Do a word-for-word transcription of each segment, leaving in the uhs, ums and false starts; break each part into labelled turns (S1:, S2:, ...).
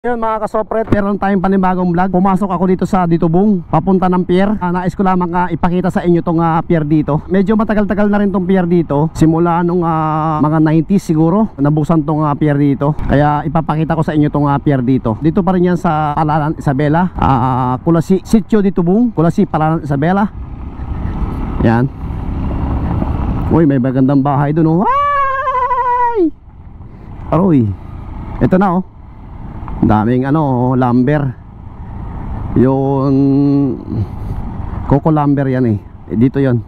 S1: Yun mga kasopret, meron tayong panibagong vlog. Pumasok ako dito sa Ditubong, papunta ng pier. uh, Nais ko lamang uh, ipakita sa inyo tong uh, pier dito. Medyo matagal-tagal na rin tong pier dito. Simula nung uh, mga nineties siguro nabuksan tong uh, pier dito. Kaya ipapakita ko sa inyo tong uh, pier dito. Dito pa rin yan sa Palanan Isabela, uh, Kulasi, Sitio Ditubong, Kulasi, Palanan Isabela. Yan. Uy, may magandang bahay dun oh. Ay! Aroy, ito na oh. Daming ano, lumber. Yung Coco lumber yan eh. Dito yon.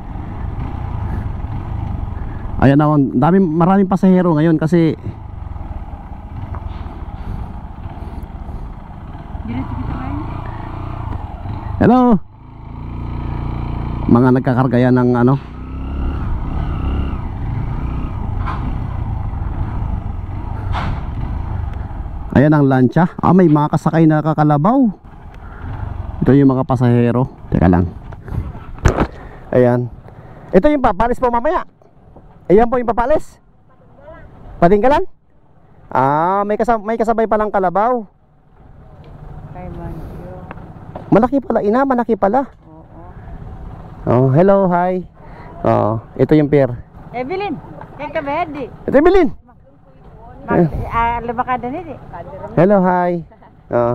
S1: Ayan na, daming, maraming pasahero ngayon kasi hello. Mga nagkakarga yan ng ano, ayan ang lancha. Ah, may mga kasakay na kakalabaw. Ito yung mga pasahero. Teka lang. Ayan. Ito yung papalis po mamaya. Ayan po yung papalis. Patinggalan? Ah, may, kasab may kasabay palang kalabaw. Malaki pala, ina, malaki pala. Oh, hello, hi. Oh, ito yung pier.
S2: Evelyn, kaya ka ba, Eddie?
S1: Ito Evelyn. Hello, hi. Oh.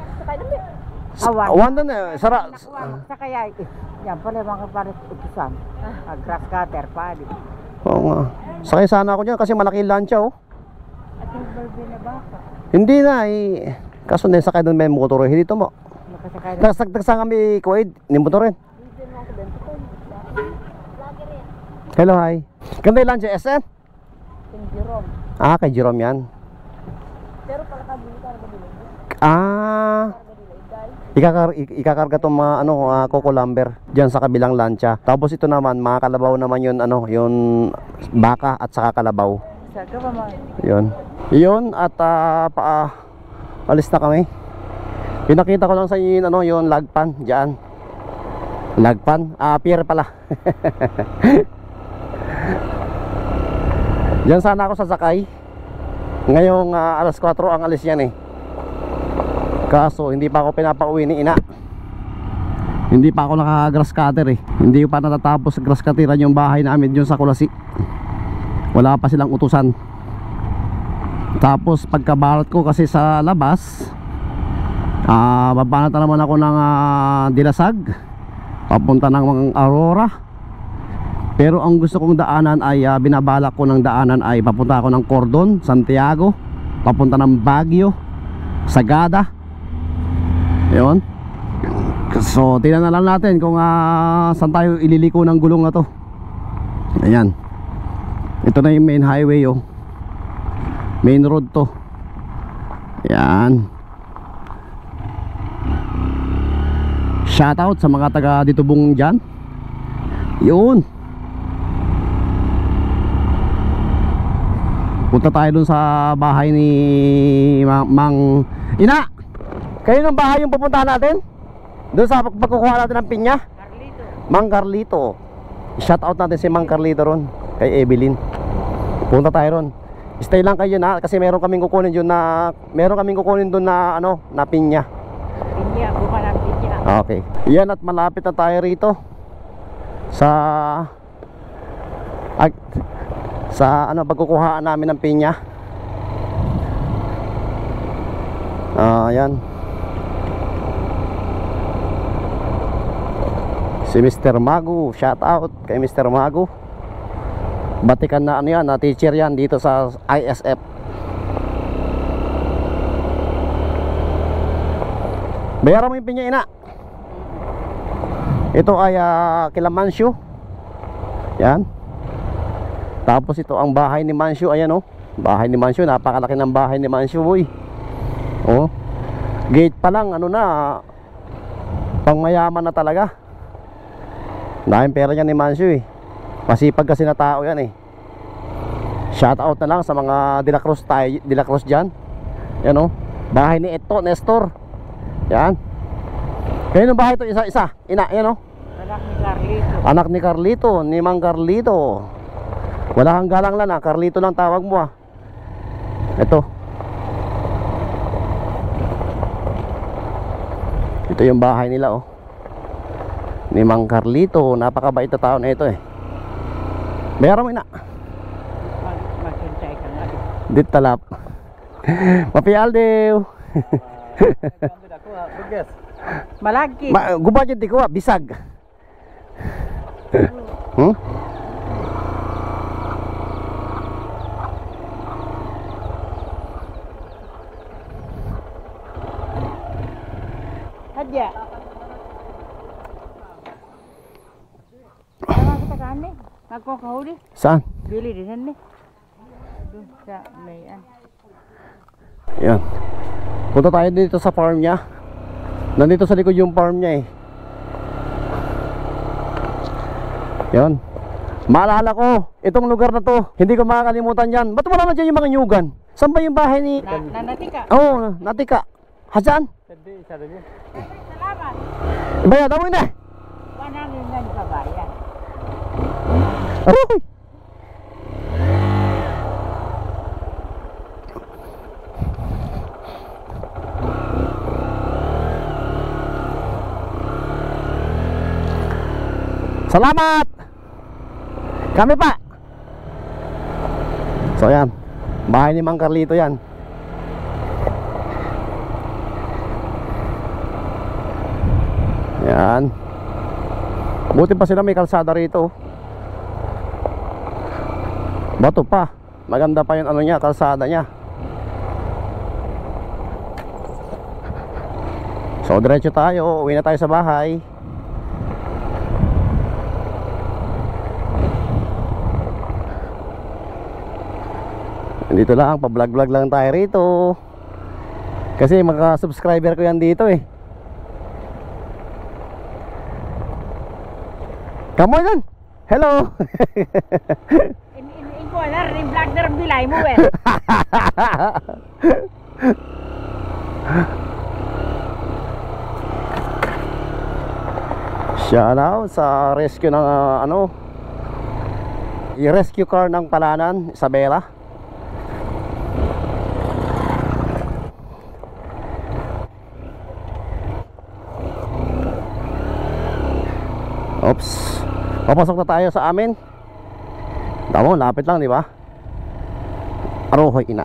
S1: Wanda na, sara.
S2: Sa kaya, yan pala mga pares utusan. Grass cutter, pali.
S1: Oo nga. Sakay sana ako dyan kasi malaki lancha oh.
S2: At yung balbi na baka?
S1: Hindi na eh. Kaso na sakay doon may motor eh. Dito mo. Tagsang kami kuwaid, ni motor rin. Hello, hi. Ganda yung lancha, S N?
S2: Yung Jerome.
S1: Ah, kay Jerome yan.
S2: Pero pala kabili ka na bilhin.
S1: Ah, ikakar ikakarga itong mga ano, uh, Coco lumber dyan sa kabilang lancha. Tapos ito naman, mga kalabaw naman yun, ano, yun baka at saka kalabaw.
S2: Saka ba mga?
S1: Yun. Yun at uh, pa, uh, alis na kami. Pinakita ko lang sa inyo yun, ano, yun lagpan dyan. Lagpan? Ah, pier pala. Diyan sana ako sasakay. Ngayong uh, alas kwatro ang alis yan eh. Kaso hindi pa ako pinapauwi ni ina. Hindi pa ako naka grass cutter eh. Hindi pa natatapos grass cutteran yung bahay namin dyan sa Kulasi. Wala pa silang utusan. Tapos pagkabalot ko kasi sa labas, uh, babanat na naman ako ng uh, Dilasag papunta ng Aurora. Pero ang gusto kong daanan ay uh, binabalak ko ng daanan ay papunta ako ng Cordon, Santiago, papunta ng Baguio, Sagada. Yun. So tingnan na lang natin kung uh, saan tayo ililiko ng gulong na to. Ayan. Ito na yung main highway oh. Main road to. Ayan. Shoutout sa mga taga Ditubong dyan. Yun. Punta tayo dun sa bahay ni Ma Mang Ina. Kayo ng bahay yung pupuntahan natin? Doon sa pagkukuha natin ng pinya?
S2: Carlito.
S1: Mang Carlito. Shout out natin si Mang Carlito ron. Kay Evelyn. Punta tayo ron. Stay lang kayo na kasi meron kaming kukunin doon na meron kaming kukunin doon na ano, na pinya.
S2: Pinya, buka ng pinya.
S1: Okay. Yan at malapit na tayo rito. Sa ay, sa ano pagkukuhaan namin ng pinya. Ah, uh, yan. Si Mister Magu, shout out kay Mister Magu. Batikan na ano yan, na teacher yan dito sa I S F. Bayaran mo yung pinya ina. Ito ay uh, kila Mansyo. Yan. Tapos ito ang bahay ni Mansyo. Ayan oh. Bahay ni Mansyo. Napakalaki ng bahay ni Mansyo boy. Oh. Gate pa lang ano na, pangmayaman na talaga. Daming pera niya ni Mansyo eh. Masipag kasi na tao yan eh. Shout out na lang sa mga De La Cruz tayo, De La Cruz dyan. Yan oh. Bahay ni Eto Nestor. Yan. Kaya yung bahay ito isa-isa. Ina, yan oh.
S2: Anak ni Carlito.
S1: Anak ni Carlito, ni Mang Carlito. Wala kang galang lang ah, Carlito lang tawag mo ah. Ito. Ito yung bahay nila oh. Ni Mang Carlito. Napakabait na tao na ito eh. Bayaran mo ina.
S2: Magsunsay ka nga.
S1: Dit talap. Mapialdew.
S2: Malagi.
S1: Ma guba dyan di ko bisag. Hmm?
S2: Hadya. Sama kita kan ni. Nagkakahuli.
S1: Saan?
S2: Bili din yan ni. Doon sa may an.
S1: Yan. Punta tayo dito sa farm niya. Nandito sa likod yung farm niya eh. Yan. Maalala ko, itong lugar na to, hindi ko makakalimutan yan. Ba't wala na dyan yung mga nyugan? Saan ba yung bahay ni...
S2: Na, na natika.
S1: Oo, oh, natika. Hasaan?
S2: Salamat.
S1: Ibaya, daw na.
S2: Panangin nga sa bayan.
S1: Aroy! Salamat! Kami pa! So yan, bahay ni Mang Carlito yan. Yan. Buti pa sila may kalsada rito. Bato pa. Maganda pa yung ano niya, kalsada niya. So diretso tayo, uwi na tayo sa bahay. Dito lang, pa-vlog-vlog lang tayo rito. Kasi mga subscriber ko yan dito eh. Come on yan. Hello.
S2: In in in ko na rin vlog na rin bilay mo eh.
S1: Shout out sa rescue ng uh, ano, i-rescue car ng Palanan, Isabela. Oops. Papasok na tayo sa amin. Tama, lapit lang, di ba? Arohoy ina.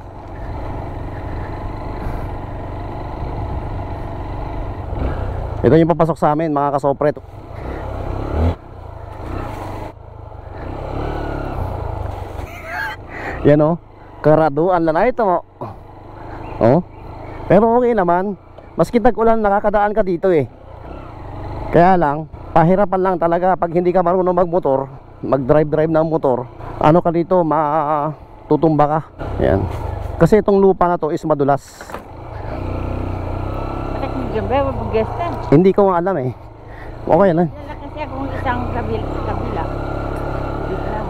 S1: Ito yung papasok sa amin, mga kasopret. Yan o, karaduan lang na ito. Oh. Pero okay naman. Maski tag-ulan, nakakadaan ka dito eh. Kaya lang, pahirapan lang talaga pag hindi ka marunong magmotor, mag-drive-drive ng motor. Ano ka dito, matutumba ka. Yan. Kasi itong lupa na to is madulas.
S2: Patak mo dyan ba, mabugestan.
S1: Hindi ko nga alam eh. Okay lang.
S2: Yan lang kasi akong isang kabil, kabila. Dito lang.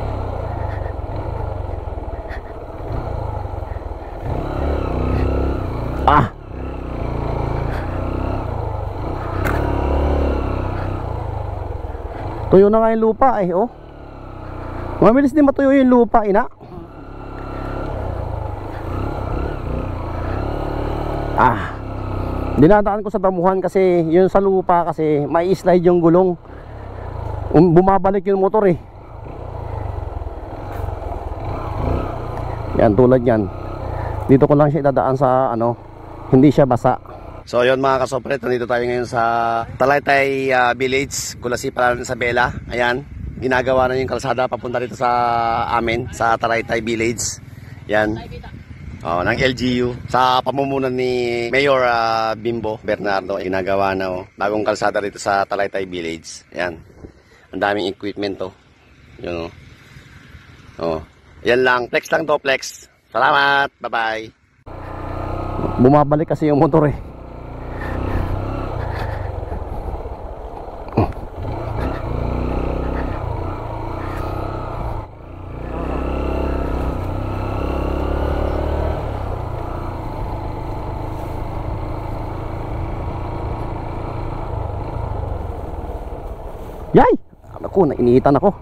S1: Ah! Tuyo na nga yung lupa eh, oh. Mabilis din matuyo yung lupa, ina. Ah. Dinadaan ko sa damuhan kasi yun sa lupa kasi may slide yung gulong. Um, bumabalik yung motor eh. Yan, tulad yan. Dito ko lang siya idadaan sa ano, hindi siya basa. So yun mga kasopret, nandito tayo ngayon sa Talaytay uh, Village, Kulasi, Palanan, Isabela. Ayan, ginagawa na yung kalsada papunta dito sa amin, sa Talaytay Village. Yan, oh, ng L G U. Sa pamumunan ni Mayor uh, Bimbo Bernardo, ginagawa na oh, bagong kalsada dito sa Talaytay Village. Ayan, ang daming equipment to. Yun oh. Oh, yan lang, flex lang to, flex. Salamat, bye bye. Bumabalik kasi yung motor eh. Yay! Ako, nainitan ako.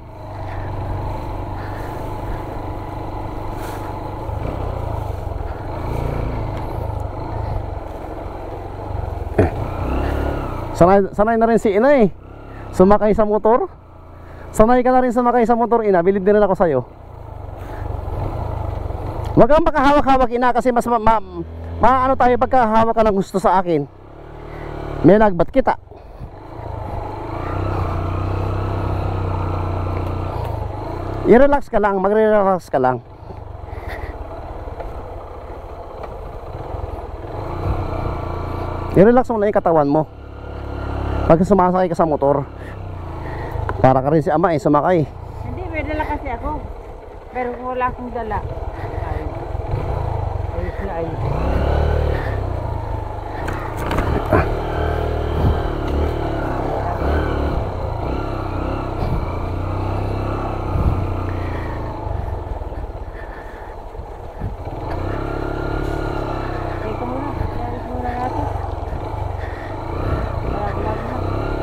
S1: Sanay, sanay na rin si ina eh. Sumakay sa motor. Sanay ka na rin sumakay sa motor, ina. Bilib din rin ako sa'yo. Huwag kang makahawak-hawak, ina, kasi mas ma, ma, ma ano tayo pagkahawak ka ng gusto sa akin. May nagbat kita. I-relax ka lang, magre-relax ka lang. I-relax mo na yung katawan mo pag sumasakay ka sa motor. Para ka rin si ama eh, sumakay.
S2: Hindi, may dala kasi ako. Pero kung wala akong dala, ay, ayos na ayos. Teka muna, yaris muna natin. Lag-lag na.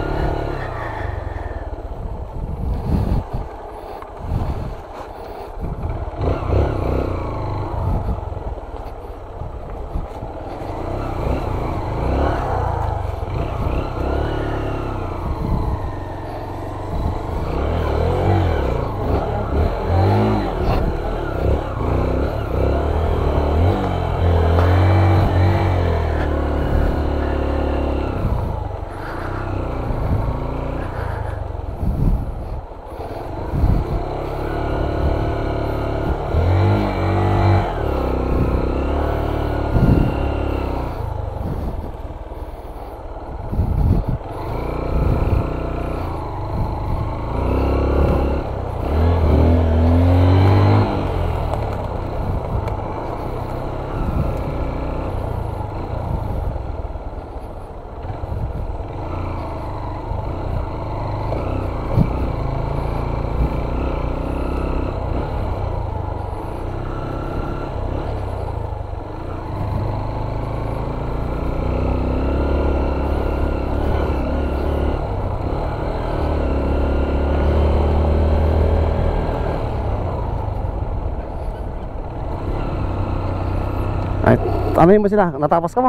S1: Ay, anuhin mo sila, natapos ka man.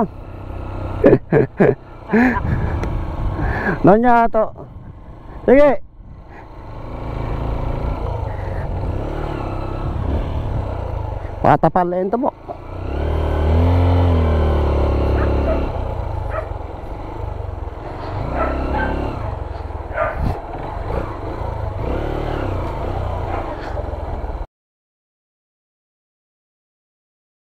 S1: Nonya to. Sige. Patapal lento mo.